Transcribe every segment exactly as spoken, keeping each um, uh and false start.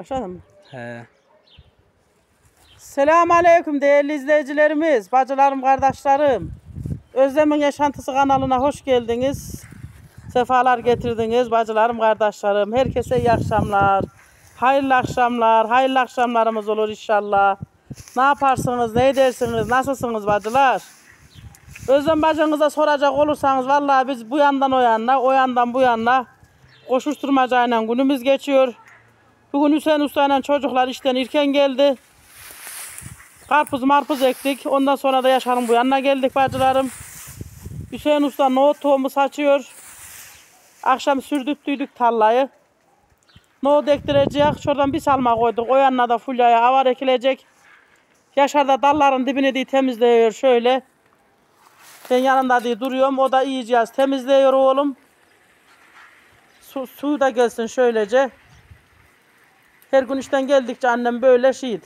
Başladın mı? He. Selamun Aleyküm değerli izleyicilerimiz, bacılarım, kardeşlerim. Özlem'in Yaşantısı kanalına hoş geldiniz. Sefalar getirdiniz bacılarım, kardeşlerim. Herkese iyi akşamlar. Hayırlı akşamlar, hayırlı akşamlarımız olur inşallah. Ne yaparsınız, ne edersiniz, nasılsınız bacılar? Özlem bacınıza soracak olursanız vallahi biz bu yandan o yana, o yandan bu yana koşuşturmacayla günümüz geçiyor. Bugün Hüseyin Usta'yla çocuklar işten erken geldi. Karpuz marpuz ektik. Ondan sonra da Yaşar'ın bu yanına geldik bacılarım. Hüseyin Usta nohut tohumu saçıyor. Akşam sürdürttüydük tarlayı. Nohut ektirecek. Şuradan bir salma koyduk. O yanına da fulyaya avar ekilecek. Yaşar da dalların dibini diye temizliyor şöyle. Ben yanında diye duruyorum. O da iyice temizliyor oğlum. Su, suyu da gelsin şöylece. Her gün işten geldikçe annem böyle şiit.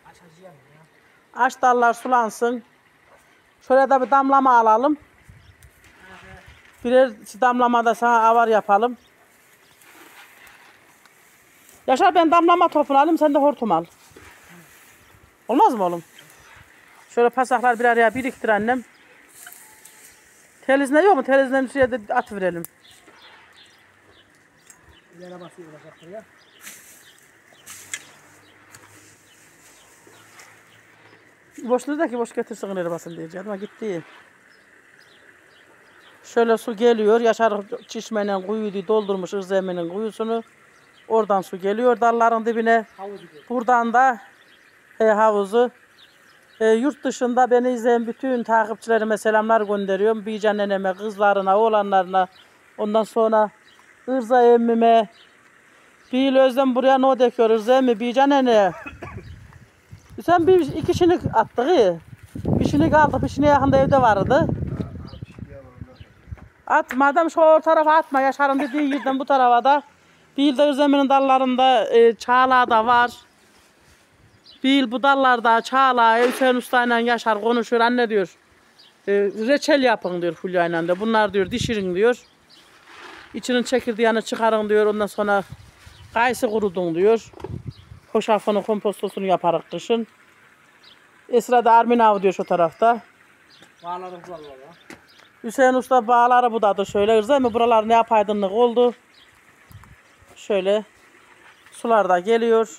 Aç dallar sulansın. Şöyle de bir damlama alalım. Birer damlama da sana avar yapalım. Yaşar ben damlama topunu alayım, sen de hortum al. Olmaz mı oğlum? Şöyle pasaklar bir araya biriktir annem. Telizine yok mu? Telizine bir şeye de atıverelim. Yere basıyor olacaktır ya. Boşluğu da ki boş getirsin ileri basın diyeceğim ama gitti. Şöyle su geliyor. Yaşar çişmenin kuyuyu doldurmuş ırzeminin kuyusunu. Oradan su geliyor dalların dibine. Buradan da e, havuzu. E, yurt dışında beni izleyen bütün takipçilerime selamlar gönderiyorum. Bican neneme, kızlarına, oğlanlarına. Ondan sonra Irza emmime. Bir özlem buraya ne dekiyor Irza emmi, Bican nene. Sen bir iki şinik attık. Bir şinik aldık, bir şinik yakında evde vardı. At, madem şu o tarafa atma, Yaşar'ın dediği yerden bu tarafa da. Bir yıl da Özlem'in dallarında e, çağla da var. Bir yıl bu dallarda çağla, Hüseyin Usta'yla Yaşar konuşuyor, anne diyor. E, reçel yapın diyor Fulya'yla da. Bunlar diyor dişirin diyor. İçinin çekirdeğini çıkarın diyor, ondan sonra kayısı kurudun diyor. Hoşafını, kompostosunu yaparız kışın. Esra da Arminav diyor şu tarafta. Bağlarım vallahi. Hüseyin Usta bağları budadı şöyle. Irza mı buralar ne yapaydınlık oldu. Şöyle sular da geliyor.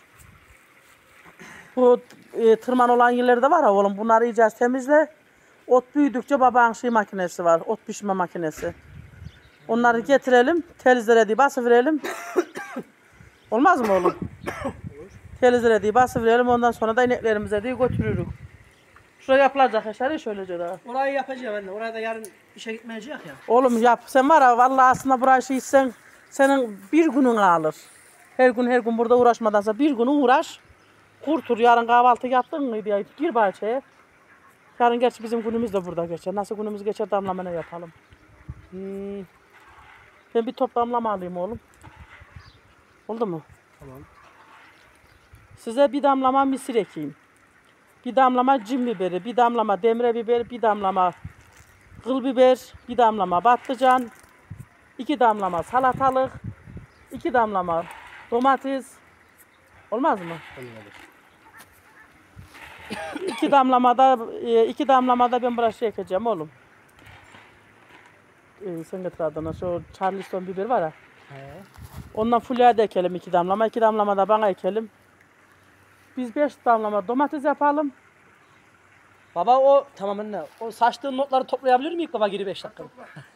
Bu e, tırman olan yerleri de var ha oğlum. Bunları iyice temizle. Ot büyüdükçe babanın şey makinesi var. Ot pişme makinesi. Onları getirelim. Telizlere diye basıverelim. Olmaz mı oğlum? Telizlere diye basıverelim. Ondan sonra da ineklerimize diye götürürük. Şuraya yapılacak Yaşar şöylece daha. Orayı yapacağım anne. Oraya da yarın işe gitmeyecek ya. Oğlum yap. Sen var ya vallahi aslında burayı şey sen senin bir günün alır. Her gün her gün burada uğraşmadansa bir günün uğraş. Kurtur. Yarın kahvaltı yaptın mı diye gir bahçeye. Yarın gerçi bizim günümüz de burada geçer. Nasıl günümüz geçer damlamana yapalım. Hmm. Ben bir top damlama alayım oğlum. Oldu mu? Tamam. Size bir damlama misir ekeyim. Bir damlama cin biberi, bir damlama demre biber, bir damlama kıl biber, bir damlama patlıcan, iki damlama salatalık, iki damlama domates. Olmaz mı? Olur. İki damlamada iki damlamada ben buraya şey ekeceğim oğlum. Ee, sen getir adına şu Charleston biber var ya. He. Ondan fulyaya da ekelim iki damlama, iki damlama da bana ekelim. Biz beş damlama domates yapalım. Baba o tamam anne. O saçtığın notları toplayabilir miyim baba geri beş dakika?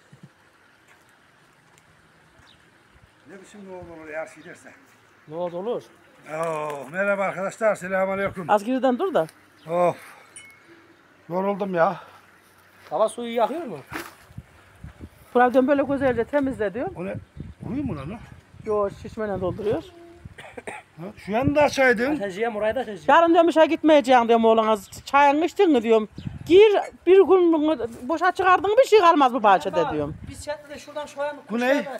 Ne biçim ne olur eğer şey derse. Ne oldu olur? Oh, merhaba arkadaşlar, selamünaleyküm. Az geriden dur da. Of, yoruldum ya. Baba suyu yakıyor mu? Buradan böyle güzelce temizle diyor. O ne? Kuyu mu lan o? Yo şişmeyle dolduruyor. Ha, şu yanda açaydın. Açacağım orayı da açacağım. Yarın diyorum işe gitmeyeceğim diyorum oğlana. Çayın içtin mi diyorum. Gir bir gün boşa çıkardın bir şey kalmaz bu bahçede diyorum. Biz çatıda de şuradan şuraya mı? Bu ne?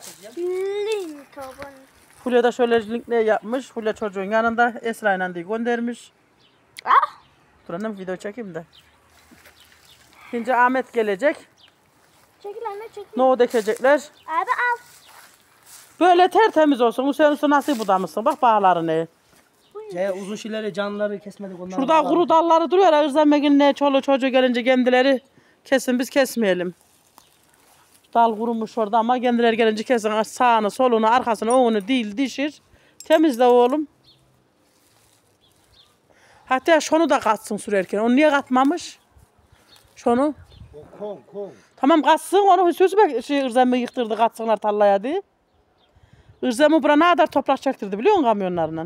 Fulya da şöyle link ne yapmış. Fulya çocuğun yanında Esra'yla diye göndermiş. Ah! Dur annem video çekeyim de. Şimdi Ahmet gelecek. Çekil anne çekil. Nohut ekecekler. Abi al. Böyle tertemiz olsun. Hüseyin Usta nasıl budamışsın? Bak bağları ne? Şey, uzun şeyleri, canları kesmedik onları. Şurada kuru dalları duruyor. Özlemeginle çoluğu çocuğu gelince kendileri kesin, biz kesmeyelim. Dal kurumuş orada ama kendileri gelince kesin sağını, solunu, arkasını, önünü değil dişir. Temizle oğlum. Hatta şunu da katsın sürerken. Onu niye katmamış? Şunu. O kon kon. Tamam katsın, onu sözü şey, ırzemi yıktırdı, katsınlar tarlaya diye. Irzemi buraya ne kadar toprak çektirdi biliyor musun kamyonlarla?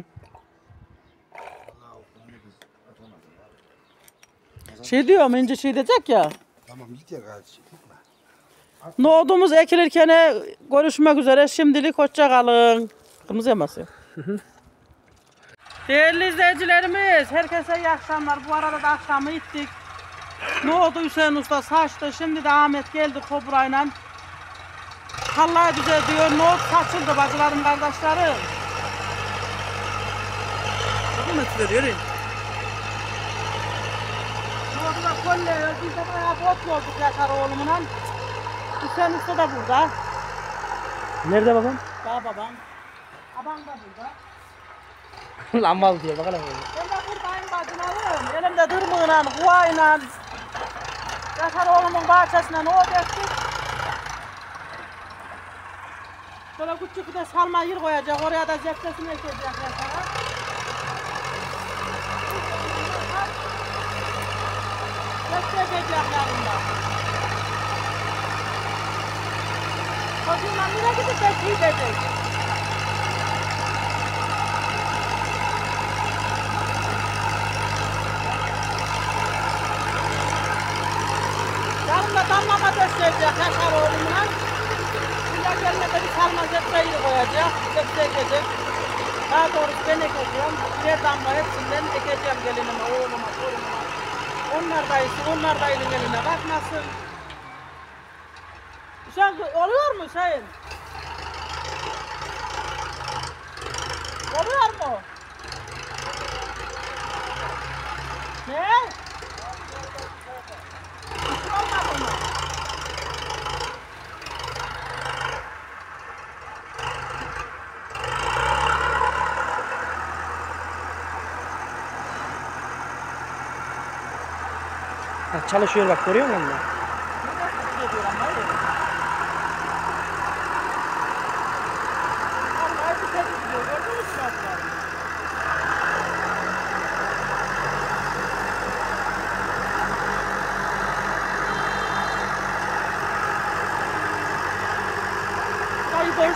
Şey diyorum, ince şey diyecek ya. Tamam git ya kardeşim. Nohudumuz ekilirken görüşmek üzere. Şimdilik hoşça kalın. Kırmızı yaması. Değerli izleyicilerimiz, herkese iyi akşamlar. Bu arada da akşamı gittik. Nohudu Hüseyin Usta saçtı. Şimdi de Ahmet geldi kobrayla. Tarlayı düzeltiyor. Nohut saçıldı bacılarım, kardeşlerim. Bakın nasıl veriyor. Nohudu da kolluyor. Biz de bayağı bot yolduk Yaşar oğlumla. Hüseyin Usta da burada. Nerede babam? Daha babam. Babam da burada. Lan mal diyor bakalım. Ben de buradayım bacılarım. Elimde dırmığıyla, kuvayla. Yaşar oğlumun bahçesinden o bektik. Şöyle küçük bir de salma yer koyacak. Oraya da zepsesini ekecek Yaşar'a. Zepse ekecek yanında. Çocuğumla nereye gidip zepse edecek? Yarın da damlama döşleyecek Yaşar oğlumla. Şimdi gelme de bir salma zepseyi koyacak. Zepse ekecek. Daha doğrusu ben ekeceğim. Birer damla hepsinden ekeceğim gelinime, oğluma, torunuma. Onlar da iyisin, onlar da iyinin eline. Bak nasıl. Hüseyin oluyor mu Hüseyin? Oluyor mu? Ne? Hiç olmadı mı? Ha, çalışıyor bak, görüyor musun onu? Dayı boş.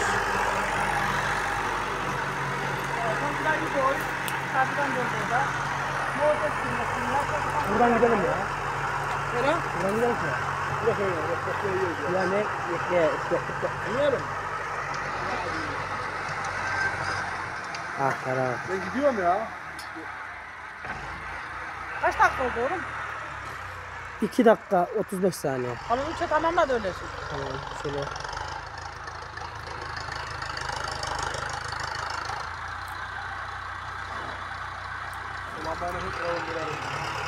Dayı boş. Karşıdan dön burada. Morda sürmesin. Buradan gidelim ya. Nereye? Buradan gidelim ya. Yok yok yok yok yok yok. Ya ne? Yok ya. Yok yok. Anlıyorum. Ah tamam. Ben gidiyorum ya. Kaç dakika oldu oğlum? iki dakika otuz beş saniye. Halın üçe tamamladı öylesin. Tamam şöyle. Ulan bana hiç olmuyor.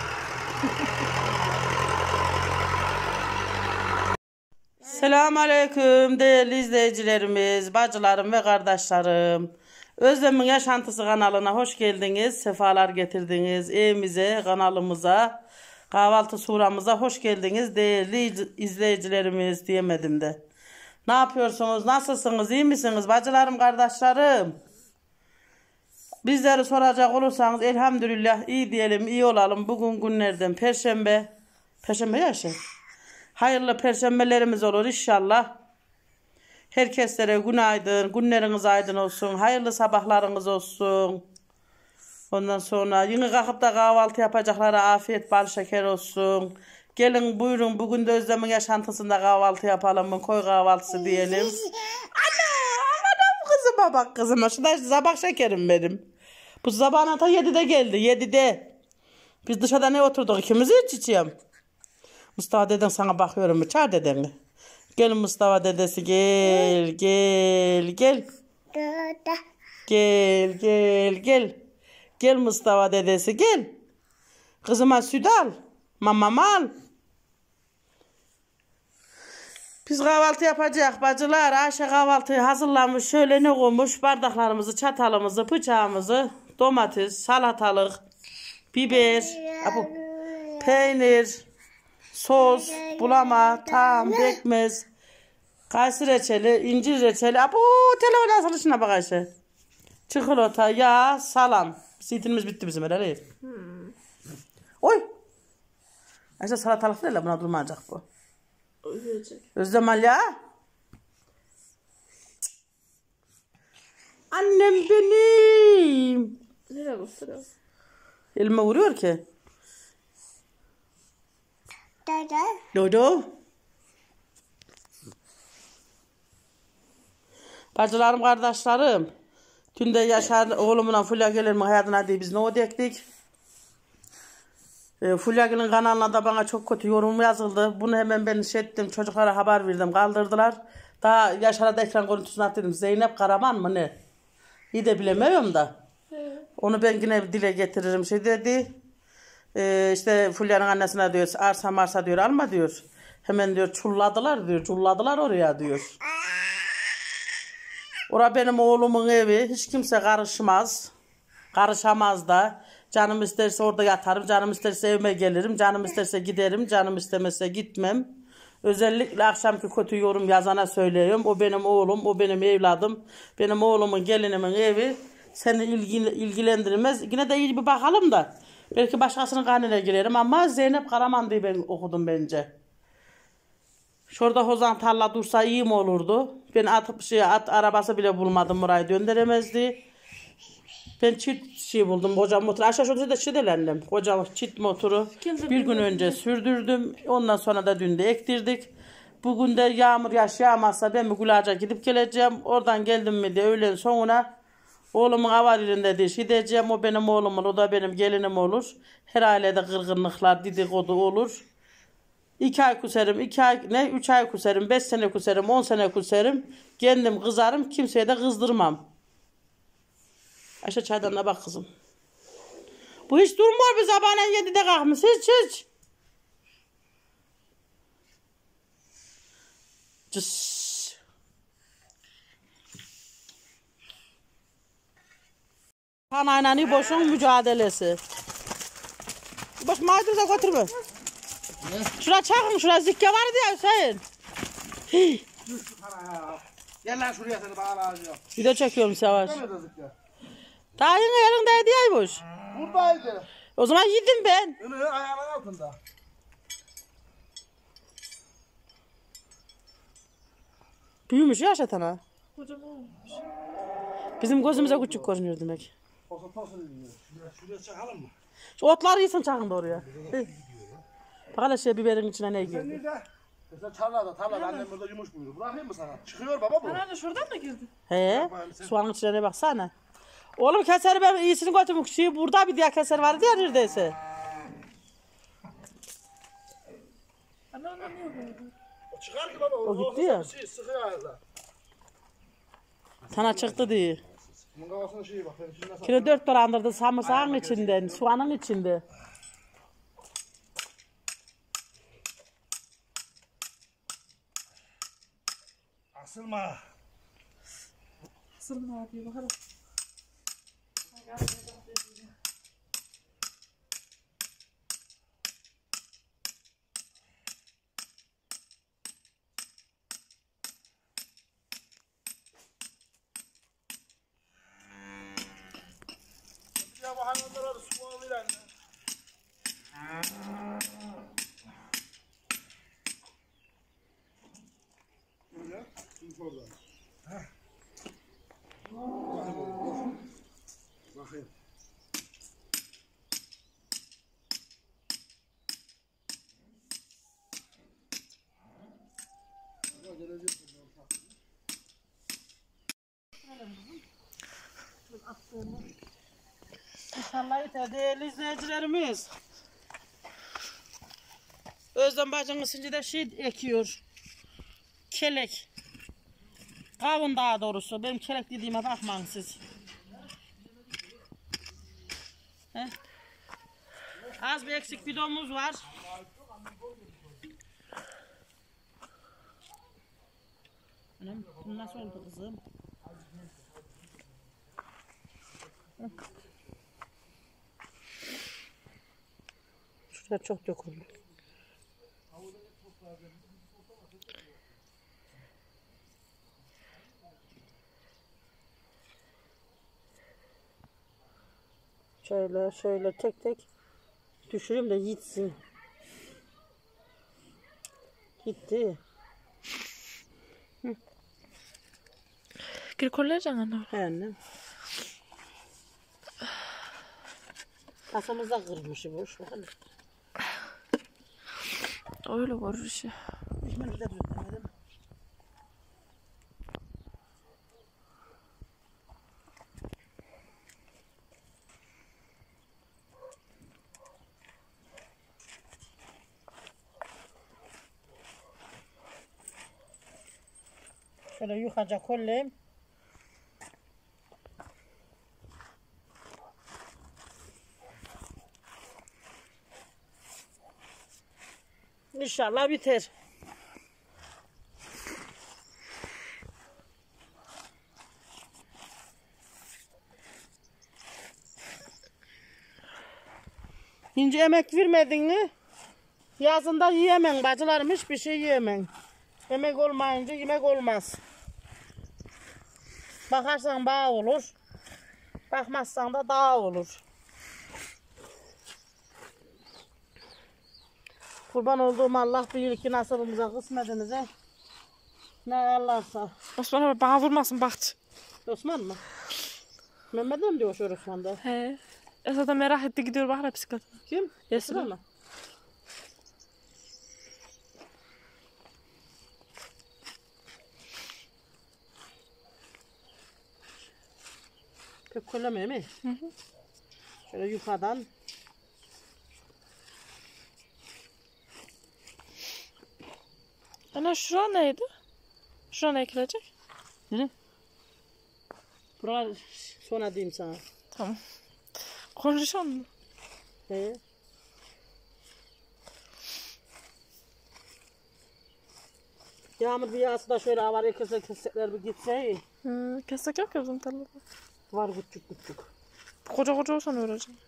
Selamünaleyküm değerli izleyicilerimiz, bacılarım ve kardeşlerim. Özlem'in Yaşantısı kanalına hoş geldiniz, sefalar getirdiniz. Evimize, kanalımıza, kahvaltı suramıza hoş geldiniz değerli izleyicilerimiz diyemedim de. Ne yapıyorsunuz, nasılsınız, iyi misiniz bacılarım, kardeşlerim? Bizleri soracak olursanız elhamdülillah iyi diyelim, iyi olalım. Bugün günlerden Perşembe, Perşembe ya şey. Hayırlı perşembelerimiz olur inşallah. Herkeslere günaydın, günleriniz aydın olsun, hayırlı sabahlarınız olsun. Ondan sonra yine kalkıp da kahvaltı yapacaklara afiyet bal şeker olsun. Gelin buyurun, bugün de Özlem'in Yaşantısında kahvaltı yapalım, koy kahvaltısı diyelim. Ana, anam kızıma bak kızıma, şu da sabah şekerim benim. Bu sabahına da yedide geldi, yedide. Biz dışarıda ne oturduk, ikimiz hiç içiyorum. Mustafa deden sana bakıyorum mu? Çağır dedeni. Gel Mustafa dedesi, gel gel gel. Gel gel gel. Gel Mustafa dedesi gel. Kızıma süt al. Mamam al. Biz kahvaltı yapacağız bacılar. Ayşe kahvaltıyı hazırlamış. Şöyle ne koymuş? Bardaklarımızı, çatalımızı, bıçağımızı domates, salatalık, biber, abu, peynir, sos, bulama, tam, pekmez, kayısı reçeli, incir reçeli. Abu telefon açılışına bak Ayşe. Çikolata, yağ, salam. Zeytinimiz bitti bizim herhalde. Hmm. Oy. Ayşe salatalık değil la, buna durmayacak bu. Ölecek. Özlem ya. Annem benim. Nereye gösteriyor? Elime vuruyor ki. Dede. Dodo. Bacılarım, kardeşlerim. Dün de Yaşar oğlumla Fulya Gelir'in hayatına diye biz ne odektik. E, Fulya Gelir'in kanalına da bana çok kötü yorum yazıldı. Bunu hemen ben şey ettim. Çocuklara haber verdim. Kaldırdılar. Daha Yaşar'a da ekran görüntüsünü attım. Zeynep Karaman mı ne? İyi de bilemiyorum da. Onu ben yine dile getiririm şey dedi. Ee, işte Fulya'nın annesine diyor arsa marsa diyor alma diyor. Hemen diyor çulladılar diyor. Çulladılar oraya diyor. Ora benim oğlumun evi. Hiç kimse karışmaz. Karışamaz da. Canım isterse orada yatarım. Canım isterse evime gelirim. Canım isterse giderim. Canım istemezse gitmem. Özellikle akşamki kötü yorum yazana söylüyorum. O benim oğlum. O benim evladım. Benim oğlumun gelinimin evi. Seni ilgili, ilgilendirmez. Yine de iyi bir bakalım da. Belki başkasının kanına girerim ama Zeynep Karaman diye ben okudum bence. Şurada Hozan tarla dursa iyi mi olurdu? Ben at, şey, at arabası bile bulmadım, burayı döndüremezdi. Ben çift şey buldum, koca motor. Aşağı şurada da şey delendim. Koca çift motoru bir gün önce sürdürdüm. Ondan sonra da dün de ektirdik. Bugün de yağmur yaş yağmazsa ben bir Gülağaç'a gidip geleceğim. Oradan geldim mi de öğlen sonuna oğlumun havalinde diye şey diyeceğim. O benim oğlum olur, o da benim gelinim olur. Her ailede kırgınlıklar, dedikodu olur. İki ay kuserim, iki ay, ne üç ay kuserim, beş sene kuserim, on sene kuserim. Kendim kızarım, kimseye de kızdırmam. Ayşe çaydanına bak kızım. Bu hiç durmuyor, bir sabahleyin yedide kalkmış, hiç hiç. Cıs. Kanayla boşun mücadelesi. Bak maydanoza götürme. Şuraya çakın, şuraya zikke vardı ya Hüseyin. Hii. Gel lan şuraya seni bağlayacağım. Video çekiyorum Savaş. Nerede dedik ya? Daha yine elindeydi yaymış. Buradaydı. O zaman yedim ben. Önü ayağının altında. Büyümüş ya şatana. Kocaman olmuş. Bizim gözümüze küçük görünüyor demek. Tosun tosun diyor. Şuraya, şuraya çakalım mı? Şu otları yesin çakın da oraya. Bak hele şey biberin içine ne Sen girdi. nerede? Sen tarlada tarlada annem burada yumuş buyuruyor. Bırakayım mı sana? Çıkıyor baba bu. Herhalde şuradan mı girdi? He, soğanın içine ne baksana. Oğlum keseri ben iyisini götürmüş. Şey, burada bir diğer keser vardı ya neredeyse. Ana ana niye böyle? O çıkar ki baba. O gitti ya. Bir şey sıkıyor ayağında. Sana çıktı diye. Bunun kafasının şeyi bak. Ben şimdi nasıl... Kilo dört dolandırdı samırsağın içinden, soğanın içinde. Asılma. Sırma diye bakalım. Ya bu hayvanlara da su alır anne. Böyle. Şimdi oradan. Heh. Bakayım oğlum. Bakayım. İnşallah yeter değerli izleyicilerimiz. Özlem bacımız şimdi de şey ekiyor. Kelek. Kavun daha doğrusu. Benim kelek dediğime bakmayın siz. Heh. Az bir eksik bidonumuz var. Anam, bu nasıl oldu kızım? Heh. Şurada çok döküldü. Şöyle şöyle tek tek düşüreyim de gitsin. Gitti. Gir kollayacaksın anne. He annem. Kasamızda kırmışı boş. Bakalım. Öyle görür işi. Ekmeği de düzlemedim. Şöyle yukarıca kollayayım. İnşallah biter. İnce emek vermedin mi? Yazında yiyemem bacılarım, hiçbir şey yiyemem. Emek olmayınca yemek olmaz. Bakarsan bağ olur. Bakmazsan da dağ olur. Kurban olduğum Allah bilir ki nasibimize, kısmetimize ne ayarlarsa. Osman abi bana vurmasın bak. Osman mı? Mehmet'e mi diyor şu Osman'da? He. Esat'a merak etti gidiyor bakar bisikletine. Kim? Yesra. mı? Pek kollamıyor mi? Hı hı. Şöyle yukarıdan. Ana şura neydi? Şura ne ekilecek? Ne? Buralar sonra diyeyim sana. Tamam. Konuşalım mı? He. Yağmur bir yağsı da şöyle avaraya kesek kesekler bir gitse. Hı, kesek yok ya bizim tarlada. Var küçük küçük. Koca koca olsan öğreneceğim.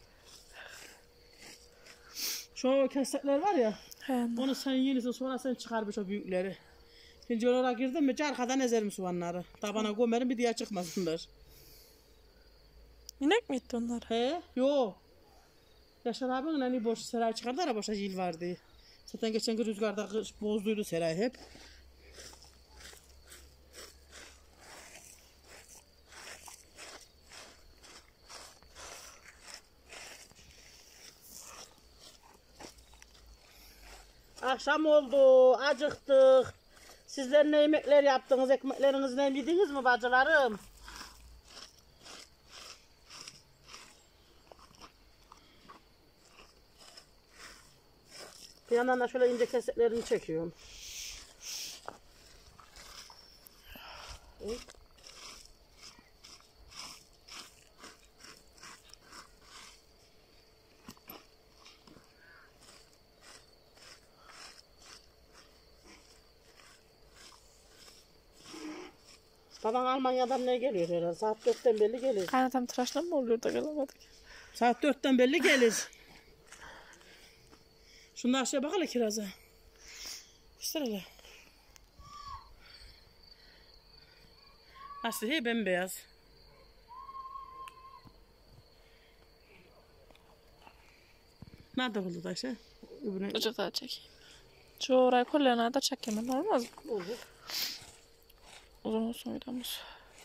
Şu kesekler var ya. He. Onu sen yenisi sonra sen çıkarmış o büyükleri. Şimdi oraya girdim mi arkadan ezerim soğanları. Tabana gömerim bir diye çıkmasınlar. İnek mi itti onlar? He? Yo. Yaşar abinin hani boş seray çıkardı ara boşa yıl vardı. Zaten geçen gün rüzgarda kış bozduydu seray hep. Akşam oldu, acıktık. Sizler ne yemekler yaptınız, ekmeklerinizi ne yediniz mi bacılarım? Bir yandan da şöyle ince keseklerini çekiyorum. Evet. Baban Almanya'dan ne geliyor herhalde? Saat dörtten belli gelir. Kaynatam tıraşla mı oluyor da gelemedik? Saat dörtten belli gelir. Şunlar aşağıya bak hele kiraza. Göster hele. Nasıl he bembeyaz. Nerede buldu da işte? Öbürüne... Azıcık daha çekeyim. Şu orayı kollayana da çek hemen olmaz mı? Olur. Uzun olsun videomuz.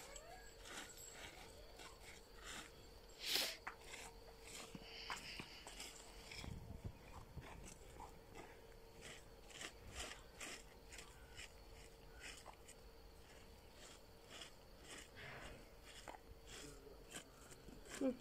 Hı.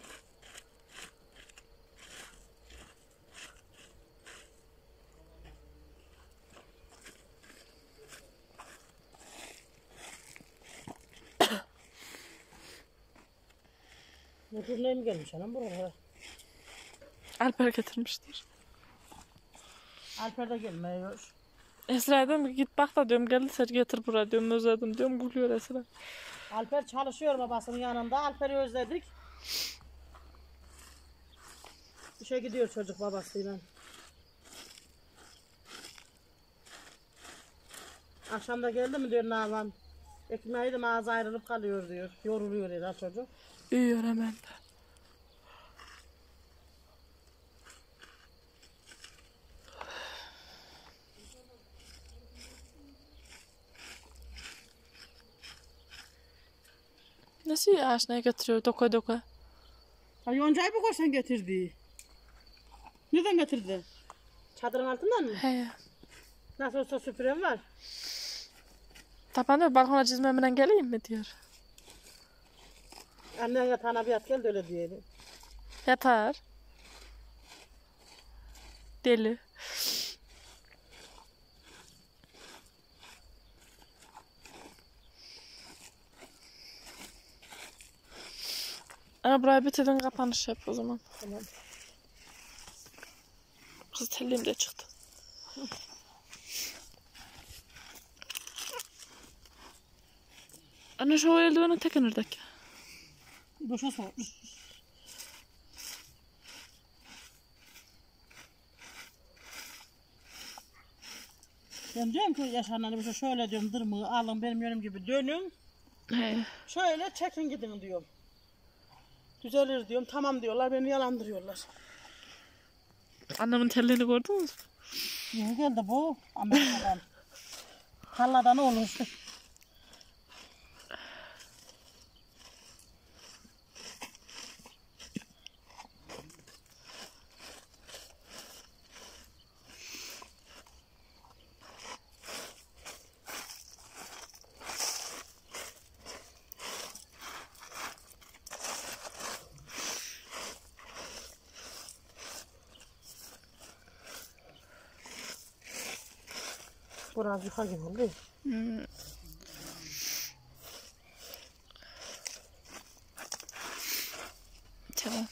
Müdürlüğe mi gelmiş anam buraya? Alper getirmiştir. Alper de gelmiyor. Esra diyorum ki git bak da diyorum geldi getir buraya diyorum özledim diyorum gülüyor Esra. Alper çalışıyor babasının yanında. Alper'i özledik. İşe gidiyor çocuk babasıyla. Akşamda geldi mi diyor Nazan. Ekmeği de ağzı ayrılıp kalıyor diyor. Yoruluyor ya çocuk. Uyuyor hemen de. Nasıl yağış ne getiriyor doka doka? Ha yoncayı mı koşan getirdi? Neden getirdi? Çadırın altından mı? He. Nasıl olsa süpürem var. Tapan da balkona çizmemle geleyim mi diyor. Annen yatağına bir yat gel de öyle diyelim. Yatar. Deli. Ana burayı bitirdin kapanış yap o zaman. Tamam. Kız telliğim de çıktı. Anne şu eldivenin tekinirdik. Duşa soğumuş. Ben diyorum ki yaşananı bir şey şöyle diyorum dırmığı alın benim yönüm gibi dönün. He. Şöyle çekin gidin diyorum. Düzelir diyorum. Tamam diyorlar. Beni yalandırıyorlar. Annemin telliğini gördünüz mü? Yeni geldi bu. Amerika'dan. Tarladan olur. Biraz yukarı gibi oldu. Hmm. Tamam.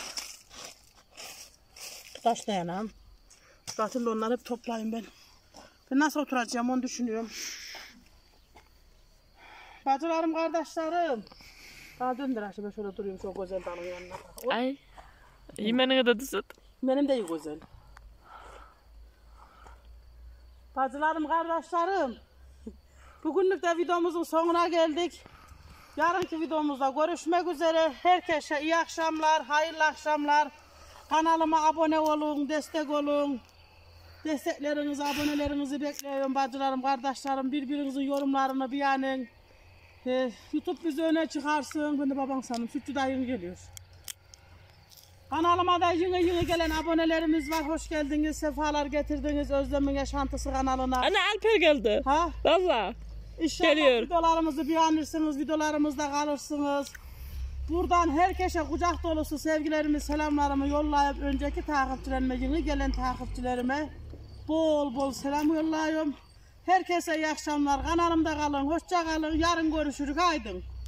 Taş dayanam. Zaten onları hep toplayayım ben. Ben nasıl oturacağım onu düşünüyorum. Bacılarım, kardeşlerim. Daha döndür aşağı şöyle duruyorum çok güzel danın yanına. O, Ay. Yemeğine de düzelt. benim de iyi güzel. Bacılarım, kardeşlerim. Bugünlük de videomuzun sonuna geldik. Yarınki videomuzda görüşmek üzere. Herkese iyi akşamlar, hayırlı akşamlar. Kanalıma abone olun, destek olun. Desteklerinizi, abonelerinizi bekliyorum bacılarım, kardeşlerim. Birbirinizin yorumlarını beğenin. Ee, YouTube bizi öne çıkarsın. Ben de babam sanırım. Sütçü dayın geliyor. Kanalıma da yeni yeni gelen abonelerimiz var. Hoş geldiniz, sefalar getirdiniz. Özlem'in Yaşantısı kanalına. Anne Alper geldi. Ha? Valla. İnşallah Geliyor. videolarımızı beğenirsiniz, videolarımızda kalırsınız. Buradan herkese kucak dolusu sevgilerimi, selamlarımı yollayıp önceki takipçilerime, yeni gelen takipçilerime bol bol selam yollayıyorum. Herkese iyi akşamlar. Kanalımda kalın, hoşça kalın. Yarın görüşürüz. Haydın.